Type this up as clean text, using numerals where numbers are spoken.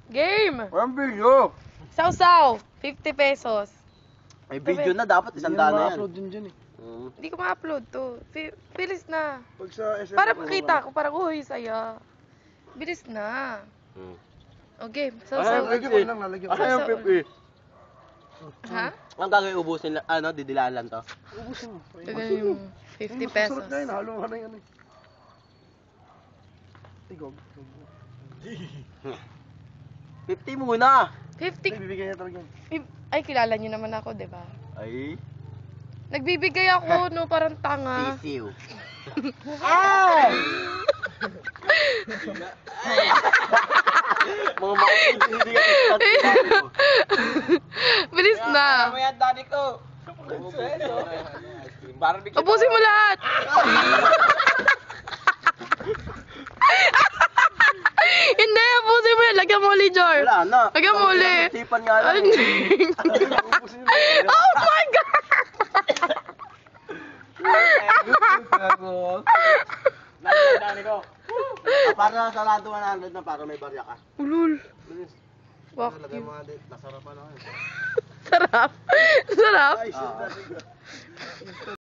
Game! Walang video. Sausaw, 50 pesos. May video na dapat, 100 na yan. upload din dyan eh. Hindi ko ma-upload to. Bilis na. Pag sa SM. Para makita ko, parang, uy, saya. Bilis na. Okay, sausaw. Lalagyan ko lang, lalagyan ko. Ano yung 50? Ha? Ang gagawin ubusin, didilaan lang to. Ubusin mo. Ganyan yung 50 pesos. Sarap na yun, halo ka na yan eh. Tigog. 50 muna! 50. Bibigyan niya talaga. Ay, kilala niyo naman ako, di ba? Ay, Nagbibigay ako, no, parang tanga. sisiw. Mga makikita, hindi ka Bilis na. Mamaya, daddy ko! Ubusin mo lahat. Hindi, ubusin mo yan. Lagyan mo ulit, Jor. Wala na. Lagyan mo ulit. Sipan nga lang. Ubusin mo lang. Oh my God! Daddy ko. Para sa lado 100 na para may barya ka. Ulul. Fuck Lagay you. mo nga din. Nasarapan ako. Sarap. Sarap. Ay, shit.